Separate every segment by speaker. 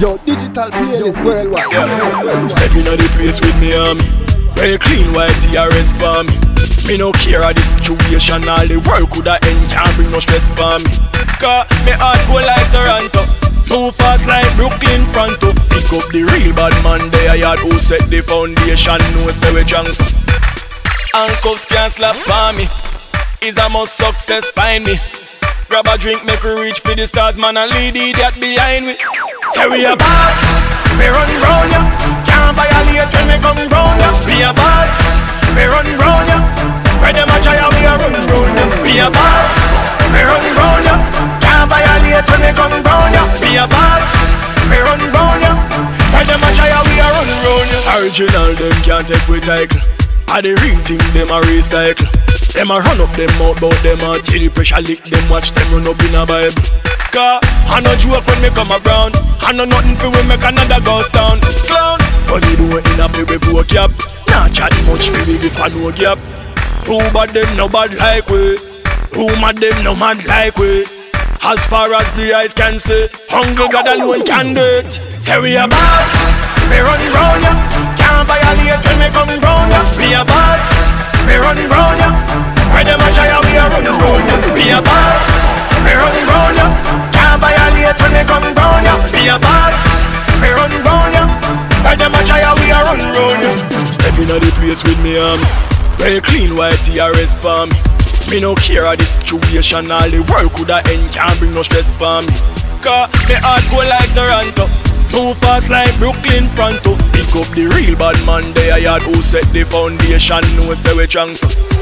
Speaker 1: Yo, digital playlist worldwide.
Speaker 2: Step in the place with me, very clean white TRS for me. Me no care of the situation, all the world coulda end, can't bring no stress for me. Cause me heart go like Toronto, move fast like Bklyn South. Pick up the real bad man, they a yard who set the foundation, know say we drunk. Handcuffs can't slap for me, is a must success find me. Grab a drink, make we reach for the stars, man, and lead the idiot behind me. Say we a boss, we run round ya. Can't violate when we come round ya. We a boss, we run round ya. Where them a try, we a run round ya. We a boss, we run round ya. Can't violate when we come round ya. We a boss, we run round ya. Where them a try, we a run round ya. Original, them can't take we title. A the real thing, them a recycle. Them a run up them out, but them a till the pressure lick them, watch them run up in a Bible. Cause I no joke when me come around, I know nothing for we make another ghost town. Clown, but they do it in a baby book cap. Nah chat much for me if I no gap. Who bad them no bad like we, who mad them no mad like we. As far as the eyes can see, hungry God alone can do it. Say we a boss, we run round ya. Can't violate when me come round ya. We a boss, we run round ya. Where them a try, we a run round ya. We a boss, we run round ya. Can't violate when me come round ya. We a boss, we run round ya. Where them a try, we a run round ya. Step inna the place with me, very clean white TRS for me. Me no care of the situation, all the world coulda end, can't bring no stress for me. Cause me heart go like Toronto, move fast like Bklyn South. Pick up the real bad man, they a yard who set the foundation, know say we drunk.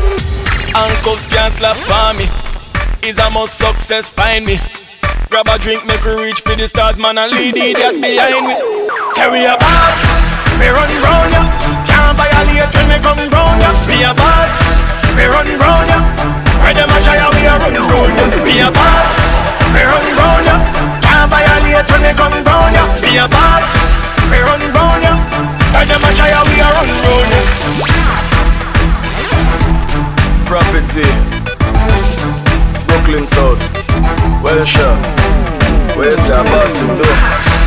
Speaker 2: Handcuffs can't slap for me, is a must success find me. Grab a drink, make we reach for the stars, man, and lead the idiot behind me. Say we a boss, we run round ya. Can't violate when we come round ya. We a boss, we run round ya. Where them a try, we a run round ya. We a boss, we run round ya. Can't violate when we come round ya. We a boss, we run round ya. Where them a try, we a run round ya. Prophecy, Bklyn South. Well sure, where you say a boss to do?